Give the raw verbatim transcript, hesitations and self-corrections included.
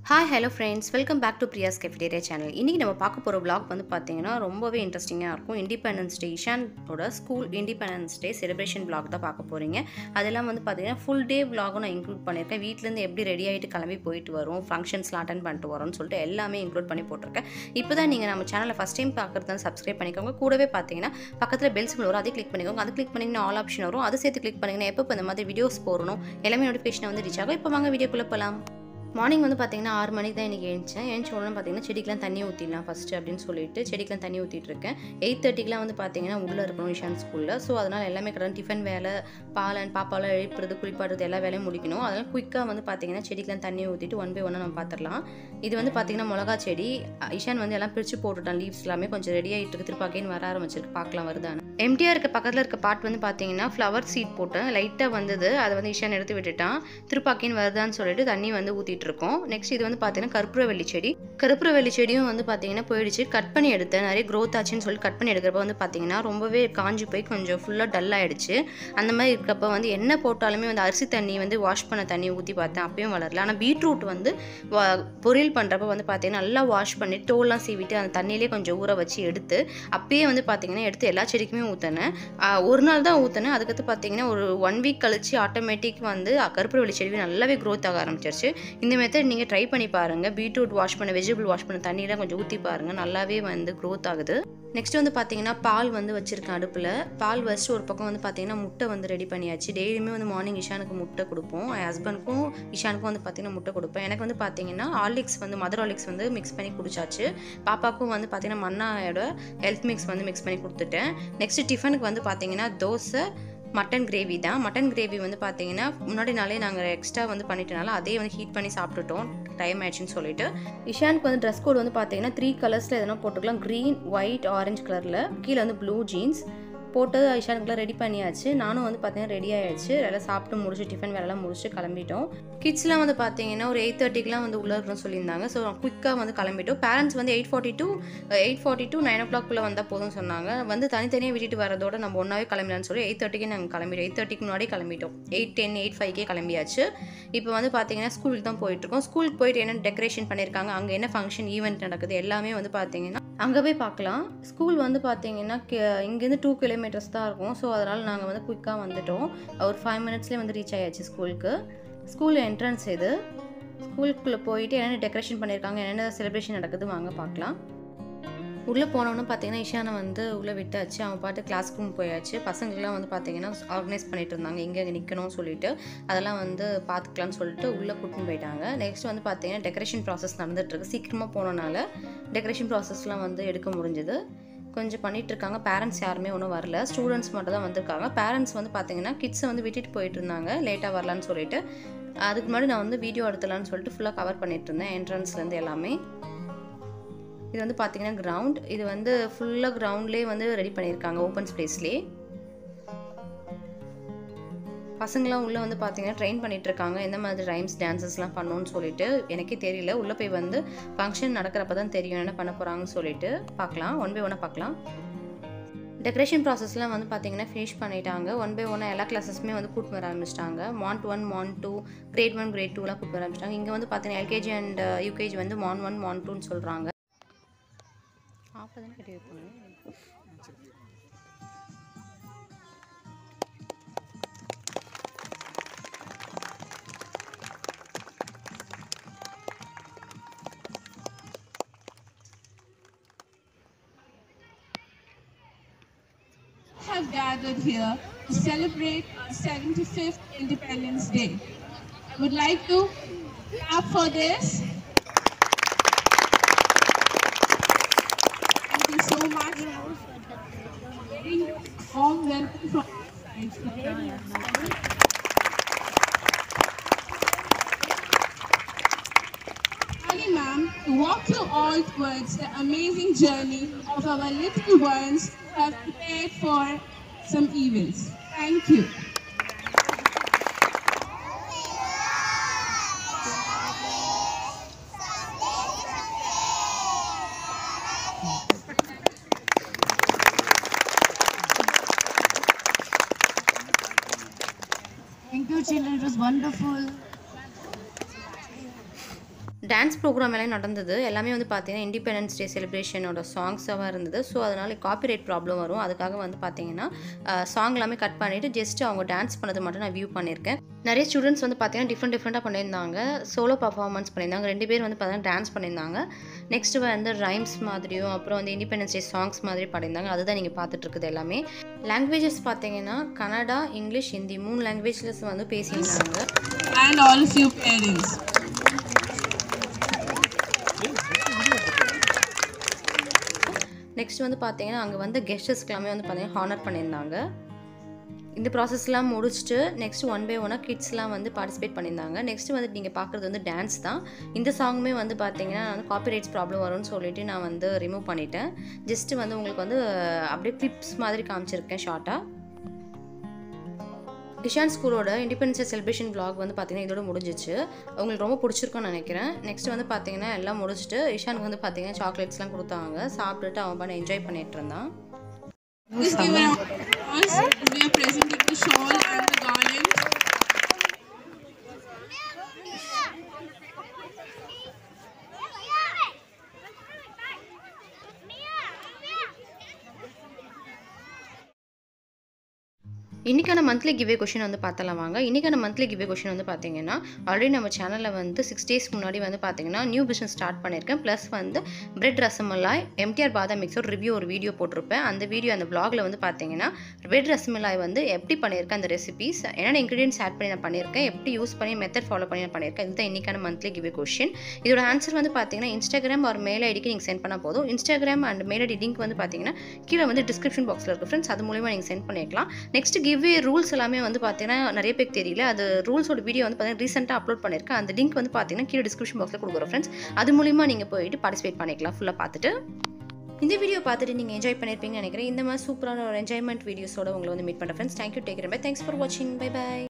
Hi, hello friends. Welcome back to Priyascafeteria channel. இன்னைக்கு நம்ம பார்க்க போற vlog வந்து பாத்தீங்கன்னா ரொம்பவே இன்ட்ரஸ்டிங்கா இருக்கும். Independence Day Eashan ஓட school Independence Day celebration vlog தான் பார்க்க போறீங்க. அதெல்லாம் வந்து பாத்தீங்கன்னா full day vlog நான் இன்க்ளூட் பண்ணிருக்கேன். வீட்ல இருந்து எப்படி ரெடி ஆயிட்டு கிளம்பி போயிட்டு வரோம், ஃபங்க்ஷன்ஸ்லாம் அட்டெண்ட் பண்ணிட்டு வரோம்னு சொல்லிட்டு எல்லாமே இன்க்ளூட் பண்ணி போட்டுருக்கேன். இப்போதான் நீங்க நம்ம சேனலை ஃபர்ஸ்ட் டைம் பார்க்கறதா சப்ஸ்கிரைப் பண்ணிக்கோங்க. கூடவே பாத்தீங்கன்னா பக்கத்துல பெல் சிம்பிள் வரும், அதை கிளிக் பண்ணிக்கோங்க. அதை கிளிக் பண்ணீங்கன்னா ஆல் ஆப்ஷன் வரும். அதை சேர்த்து கிளிக் பண்ணீங்கன்னா எப்போ இந்த மாதிரி வீடியோஸ் போறணும் எல்லாமே நோட்டிஃபிகேஷன் வந்து ரீச் ஆகும். இப்போ வாங்க வீடியோக்குள்ள போலாம். மார்னிங் வந்து பார்த்தீங்கன்னா ஆறு மணிக்கு தான் எனக்கு எழுந்தேன். எழுந்த உடனே பார்த்தீங்கன்னா செடிக்கெலாம் தண்ணி ஊற்றிடலாம் ஃபஸ்ட்டு அப்படின்னு சொல்லிட்டு செடிக்கெலாம் தண்ணி ஊற்றிட்டு இருக்கேன். எயிட் தேர்ட்டிக்கெலாம் வந்து பார்த்தீங்கன்னா உள்ளே இருக்கணும் இஷான் ஸ்கூலில். ஸோ அதனால் எல்லாமே கடந்து டிஃபன் வேலை, பாலன் பாப்பாலாம் எழுப்புறது, குளிப்பாடுறது எல்லா வேலையும் முடிக்கணும். அதனால் குயிக்காக வந்து பார்த்தீங்கன்னா செடிக்கெலாம் தண்ணி ஊற்றிட்டு ஒன் பை ஒன்னாக நம்ம பார்த்துடலாம். இது வந்து பார்த்தீங்கன்னா மிளகா செடி. இஷான் வந்து எல்லாம் பிரித்து போட்டுட்டான். லீவ்ஸ் எல்லாமே கொஞ்சம் ரெடி ஆகிட்டு இருக்கு. திருப்பாக்கைன்னு வர ஆரம்பிச்சிருக்கு. பார்க்கலாம் வருதான்னு. எம்டிஆர் இருக்க பக்கத்தில் இருக்க பார்ட் வந்து பார்த்தீங்கன்னா ஃப்ளவர் சீட் போட்டேன். லைட்டாக வந்தது, அதை வந்து இஷான் எடுத்து விட்டுட்டான். திருப்பாக்கைன்னு வருதான்னு சொல்லிட்டு தண்ணி வந்து ஊற்றிட்டு இருக்கோம். நெக்ஸ்ட் இது வந்து பார்த்தீங்கன்னா கற்பூரவள்ளி செடி. கற்பூரவள்ளி செடியும் வந்து பார்த்தீங்கன்னா போயிடுச்சு. கட் பண்ணி எடுத்தேன். நிறைய க்ரோத் ஆச்சுன்னு சொல்லி கட் பண்ணி எடுக்கிறப்ப வந்து பார்த்தீங்கன்னா ரொம்பவே காஞ்சி போய் கொஞ்சம் ஃபுல்லாக டல் ஆகிடுச்சு. அந்த மாதிரி இருக்கப்போ வந்து என்ன போட்டாலுமே வந்து அரிசி தண்ணி வந்து வாஷ் பண்ண தண்ணி ஊற்றி பார்த்தேன், அப்பயும் வளரல. ஆனால் பீட்ரூட் வந்து பொரியல் பண்ணுறப்ப வந்து பார்த்தீங்கன்னா நல்லா வாஷ் பண்ணி தோல்லாம் சீவிட்டு அந்த தண்ணியிலே கொஞ்சம் ஊற வச்சு எடுத்து அப்பயே வந்து பார்த்தீங்கன்னா எடுத்து எல்லா செடிக்குமே ஊற்றினேன். ஒரு நாள் தான் ஊற்றினேன். அதுக்கடுத்து பார்த்தீங்கன்னா ஒரு ஒன் வீக் கழிச்சு ஆட்டோமேட்டிக் வந்து கற்பூரவள்ளி செடி நல்லாவே க்ரோத் ஆக ஆரம்பிச்சிருச்சு. இந்த மெத்தட் நீங்கள் ட்ரை பண்ணி பாருங்கள். பீட்ரூட் வாஷ் பண்ண, வெஜிடபிள் வாஷ் பண்ண தண்ணியெலாம் கொஞ்சம் ஊற்றி பாருங்கள், நல்லாவே வந்து க்ரோத் ஆகுது. நெக்ஸ்ட் வந்து பார்த்தீங்கன்னா பால் வந்து வச்சுருக்கேன் அடுப்பில். பால் வச்சுட்டு ஒரு பக்கம் வந்து பார்த்தீங்கன்னா முட்டை வந்து ரெடி பண்ணியாச்சு. டெய்லியுமே வந்து மார்னிங் இஷானுக்கு முட்டை கொடுப்போம். என் ஹஸ்பண்டுக்கும் இஷானுக்கும் வந்து பார்த்தீங்கன்னா முட்டை கொடுப்பேன். எனக்கு வந்து பார்த்தீங்கன்னா ஹார்லிக்ஸ் வந்து மதர் ஹார்லிக்ஸ் வந்து மிக்ஸ் பண்ணி குடிச்சாச்சு. பாப்பாவுக்கும் வந்து பார்த்தீங்கன்னா மன்னாயோட ஹெல்த் மிக்ஸ் வந்து மிக்ஸ் பண்ணி கொடுத்துட்டேன். நெக்ஸ்ட் டிஃபனுக்கு வந்து பார்த்தீங்கன்னா தோசை, மட்டன் கிரேவி தான். மட்டன் கிரேவி வந்து பார்த்தீங்கன்னா முன்னாடி நாளே நாங்கள் எக்ஸ்ட்ரா வந்து பண்ணிட்டனால அதே வந்து ஹீட் பண்ணி சாப்பிட்டுட்டோம், டைம் ஆயிடுச்சுன்னு சொல்லிட்டு. இஷானுக்கு வந்து ட்ரெஸ் கோட் வந்து பார்த்தீங்கன்னா த்ரீ கலர்ஸில் எதனா போட்டுக்கலாம். க்ரீன், ஒயிட், ஆரஞ்சு கலரில். கீழே வந்து ப்ளூ ஜீன்ஸ் போட்டு ஐஷானுக்குலாம் ரெடி பண்ணியாச்சு. நானும் வந்து பார்த்தீங்கன்னா ரெடி ஆகிடுச்சு. எல்லாம் சாப்பிட்டு முடிச்சு டிஃபன் வேலைலாம் முடிச்சு கிளம்பிட்டோம். கிட்ஸ்லாம் வந்து பார்த்தீங்கன்னா ஒரு எயிட் தேர்ட்டிக்கெலாம் வந்து உள்ளே இருக்கணும்னு சொல்லியிருந்தாங்க. ஸோ குயிக்காக வந்து கிளம்பிட்டோம். பேரண்ட்ஸ் வந்து eight forty two eight forty two nine ஓ கிளாக்குள்ளே வந்தால் போதும் சொன்னாங்க. வந்து தனித்தனியாக விட்டுட்டு வரதோட நம்ம ஒன்றாவே கிளம்பிடலான்னு சொல்லி எயிட் தேர்ட்டிக்கு நாங்கள் கிளம்பிட்டோம். எயிட் தேர்ட்டிக்கு முன்னாடி கிளம்பிட்டோம். எயிட் டென் எயிட் ஃபைவ்க்கே கிளம்பியாச்சு. இப்போ வந்து பார்த்தீங்கன்னா ஸ்கூலுக்கு தான் போயிட்டுருக்கோம். ஸ்கூலுக்கு போயிட்டு என்ன டெக்கரேஷன் பண்ணியிருக்காங்க, அங்கே என்ன ஃபங்க்ஷன் ஈவெண்ட் நடக்குது எல்லாமே வந்து பார்த்தீங்கன்னா அங்கே போய் பார்க்கலாம். ஸ்கூல் வந்து பார்த்தீங்கன்னா இங்கேருந்து டூ கிலோமீட்டர்ஸ் தான் இருக்கும். ஸோ அதனால் நாங்கள் வந்து குயிக்காக வந்துட்டோம். ஒரு ஃபைவ் மினிட்ஸ்லேயே வந்து ரீச் ஆயாச்சு ஸ்கூலுக்கு. ஸ்கூல் என்ட்ரன்ஸ் இது. ஸ்கூலுக்குள்ளே போயிட்டு என்னென்ன டெக்கரேஷன் பண்ணியிருக்காங்க, என்னென்ன செலிப்ரேஷன் நடக்குது வாங்க பார்க்கலாம். உள்ளே போனோன்னு பார்த்தீங்கன்னா இஷானை வந்து உள்ளே விட்டாச்சு. அவன் பாட்டு கிளாஸ் ரூம் போயாச்சு. பசங்களுக்குலாம் வந்து பார்த்தீங்கன்னா ஆர்கனைஸ் பண்ணிட்டு இருந்தாங்க, எங்கே நிற்கணும்னு சொல்லிட்டு அதெல்லாம் வந்து பார்த்துக்கலான்னு சொல்லிட்டு உள்ளே கூட்டின்னு போயிட்டாங்க. நெக்ஸ்ட் வந்து பார்த்தீங்கன்னா டெக்கரேஷன் ப்ராசஸ் நடந்துகிட்ருக்கு. சீக்கிரமாக போனனால டெக்கரேஷன் ப்ராசஸ்லாம் வந்து எடுக்க முடிஞ்சுது. கொஞ்சம் பண்ணிகிட்ருக்காங்க. பேரண்ட்ஸ் யாருமே ஒன்றும் வரல, ஸ்டூடெண்ட்ஸ் மட்டும் தான் வந்திருக்காங்க. பேரண்ட்ஸ் வந்து பார்த்தீங்கன்னா கிட்ஸை வந்து விட்டுட்டு போயிட்டு இருந்தாங்க, லேட்டாக வரலான்னு சொல்லிட்டு. அதுக்கு முன்னாடி நான் வந்து வீடியோ எடுத்துலான்னு சொல்லிட்டு ஃபுல்லாக கவர் பண்ணிட்டு இருந்தேன் என்ட்ரன்ஸ்லேருந்து எல்லாமே. இது வந்து பார்த்தீங்கன்னா கிரவுண்ட். இது வந்து ஃபுல்லாக கிரவுண்ட்லேயே வந்து ரெடி பண்ணியிருக்காங்க, ஓப்பன் ஸ்பேஸ்லேயே. பசங்களாம் உள்ளே வந்து பார்த்தீங்கன்னா ட்ரெயின் பண்ணிகிட்டு இருக்காங்க, எந்த மாதிரி ரைம்ஸ் டான்ஸஸ்லாம் பண்ணணும்னு சொல்லிட்டு. எனக்கே தெரியல, உள்ளே போய் வந்து ஃபங்க்ஷன் நடக்கிறப்ப தான் தெரியும் என்ன பண்ண போகிறாங்கன்னு சொல்லிட்டு. பார்க்கலாம், ஒன் பை ஒன்னாக பார்க்கலாம். டெக்கரேஷன் ப்ராசஸ்லாம் வந்து பார்த்தீங்கன்னா ஃபினிஷ் பண்ணிட்டாங்க. ஒன் பை ஒன்னாக எல்லா கிளாஸஸுமே வந்து கூட்டு வர ஆரம்பிச்சிட்டாங்க. Mont one, mont two, grade one, grade டூலாம் கூட்டு வர ஆரம்பிச்சிட்டாங்க. இங்கே வந்து பார்த்தீங்கன்னா எல்கேஜி அண்ட் யூகேஜி வந்து மான் ஒன், மான் டூன்னு சொல்கிறாங்க. ஆஃப் தான் கட்டி வைக்கணும். Have gathered here to celebrate our seventy-fifth Independence Day. I would like to clap for this. Thank you so much. Very warm welcome from our side. Ali ma'am, to walk you all towards the amazing journey of our little ones who have prepared for some events. Thank you. Thank you, children. It was wonderful. Dance programme எல்லாம் நடந்தது. எல்லாமே வந்து பார்த்தீங்கன்னா independence day செலிப்ரேஷனோட சாங்ஸாக இருந்தது. So அதனால் copyright problem வரும். அதுக்காக வந்து பார்த்தீங்கன்னா சாங் எல்லாமே கட் பண்ணிவிட்டு ஜஸ்ட் அவங்க டான்ஸ் பண்ணது மட்டும் நான் வியூ பண்ணியிருக்கேன். நிறைய ஸ்டூடெண்ட்ஸ் வந்து பார்த்தீங்கன்னா டிஃப்ரெண்ட் டிஃப்ரெண்ட்டாக பண்ணியிருந்தாங்க. சோலோ பர்ஃபார்மன்ஸ் பண்ணியிருந்தாங்க. ரெண்டு பேர் வந்து பார்த்தீங்கன்னா டான்ஸ் பண்ணியிருந்தாங்க. நெக்ஸ்ட்டு வந்து ரைம்ஸ் மாதிரியும் அப்புறம் வந்து இண்டிபெண்டன்ஸ் டே சாங்ஸ் மாதிரி பாடியிருந்தாங்க. அதுதான் நீங்கள் பார்த்துட்டு இருக்குது எல்லாமே. லாங்குவேஜஸ் பார்த்தீங்கன்னா கன்னடா, இங்கிலீஷ், ஹிந்தி மூணு லாங்குவேஜில் வந்து பேசியிருந்தாங்க. And all of you parents. Next வந்து பார்த்தீங்கன்னா அங்கே வந்து கெஸ்டர்ஸ்க்கெல்லாமே வந்து பார்த்தீங்கன்னா ஹானர் பண்ணியிருந்தாங்க. இந்த ப்ராசஸ்லாம் முடிச்சுட்டு நெக்ஸ்ட் ஒன் பை ஒன்னாக கிட்ஸ்லாம் வந்து பார்ட்டிசிபேட் பண்ணியிருந்தாங்க. நெக்ஸ்ட் வந்து நீங்கள் பார்க்குறது வந்து டான்ஸ் தான். இந்த சாங்குமே வந்து பார்த்தீங்கன்னா வந்து காப்பிரைட்ஸ் ப்ராப்ளம் வரும்னு சொல்லிட்டு நான் வந்து ரிமூவ் பண்ணிட்டேன். ஜஸ்ட்டு வந்து உங்களுக்கு வந்து அப்படியே கிளிப்ஸ் மாதிரி காமிச்சிருக்கேன் ஷார்ட்டாக. ஈஷான் ஸ்கூலோட இண்டிபெண்டன்ஸ் செலிப்ரேஷன் vlog வந்து பார்த்தீங்கன்னா இதோட முடிஞ்சிச்சு. உங்களுக்கு ரொம்ப பிடிச்சிருக்கும்னு நினைக்கிறேன். நெக்ஸ்ட் வந்து பார்த்தீங்கன்னா எல்லாம் முடிச்சுட்டு ஈஷானுக்கு வந்து பார்த்தீங்கன்னா சாக்லேட்ஸ்லாம் கொடுத்தாங்க. சாப்பிட்டுட்டு அவன் பண்ண என்ஜாய் பண்ணிட்டு இருந்தான். Please give a round of applause. We are presenting the shawl and the garland. இன்றைக்கான மந்த்லி கிவே கொஷின் வந்து பார்த்தலாம் வாங்க. இன்றைக்கான மந்த்லி கிவே கொஷின் வந்து பார்த்தீங்கன்னா ஆல்ரெடி நம்ம சேனலில் வந்து சிக்ஸ் டேஸ் முன்னாடி வந்து பார்த்தீங்கன்னா நியூ பிஸ்னஸ் ஸ்டார்ட் பண்ணியிருக்கேன். ப்ளஸ் வந்து பிரெட் ரசமலாய் எம்டிஆர் பாதாம் மிக்ஸோட ரிவ்யூ ஒரு வீடியோ போட்டிருப்பேன். அந்த வீடியோ அந்த vlogல வந்து பார்த்தீங்கன்னா பிரெட் ரசமலாய் வந்து எப்படி பண்ணியிருக்கேன், அந்த ரெசிபீஸ் என்னென்ன இன்க்ரீடியன்ஸ் ஆட் பண்ணி நான் பண்ணியிருக்கேன், எப்படி யூஸ் பண்ணி மெத்தட் ஃபாலோ பண்ணி நான் பண்ணியிருக்கேன். இதுதான் இன்றைக்கான மந்த்லி கிவே கொஷின். இதோட ஆன்சர் வந்து பார்த்தீங்கன்னா இன்ஸ்டாகிராம் ஒரு மெயில் ஐடிக்கு நீங்கள் சென்ட் பண்ணால் போதும். Instagram and mail ID link வந்து பார்த்தீங்கன்னா கீழே வந்து டிஸ்கிரிப்ஷன் பாக்ஸில் இருக்குது ஃப்ரெண்ட்ஸ். அது மூலிமா நீங்கள் சென்ட் பண்ணிக்கலாம். நெக்ஸ்ட் கிவ்வே ரூல்ஸ் எல்லாமே வந்து பார்த்தீங்கன்னா நிறைய பேருக்கு தெரியல. அது ரூல்ஸோட வீடியோ வந்து பார்த்தீங்கன்னா ரீசெண்டாக அப்லோட் பண்ணியிருக்கேன். அந்த லிங்க் வந்து பார்த்தீங்கன்னா கீழே டிஸ்கிரிப்ஷன் பாக்ஸில் கொடுக்குறோம் ஃப்ரெண்ட்ஸ். அது மூலிமா நீங்கள் போயிட்டு பார்ட்டிசிபேட் பண்ணிக்கலாம் ஃபுல்லாக பார்த்துட்டு. இந்த வீடியோ பார்த்துட்டு நீங்கள் என்ஜாய் பண்ணியிருப்பீங்கன்னு நினைக்கிறேன். இந்த மாதிரி சூப்பரான ஒரு என்ஜாய்மெண்ட் வீடியோஸோட உங்களை வந்து மீட் பண்ணுறேன் friends. Thank you, take care, bye. Thanks for வாட்சிங். Bye by.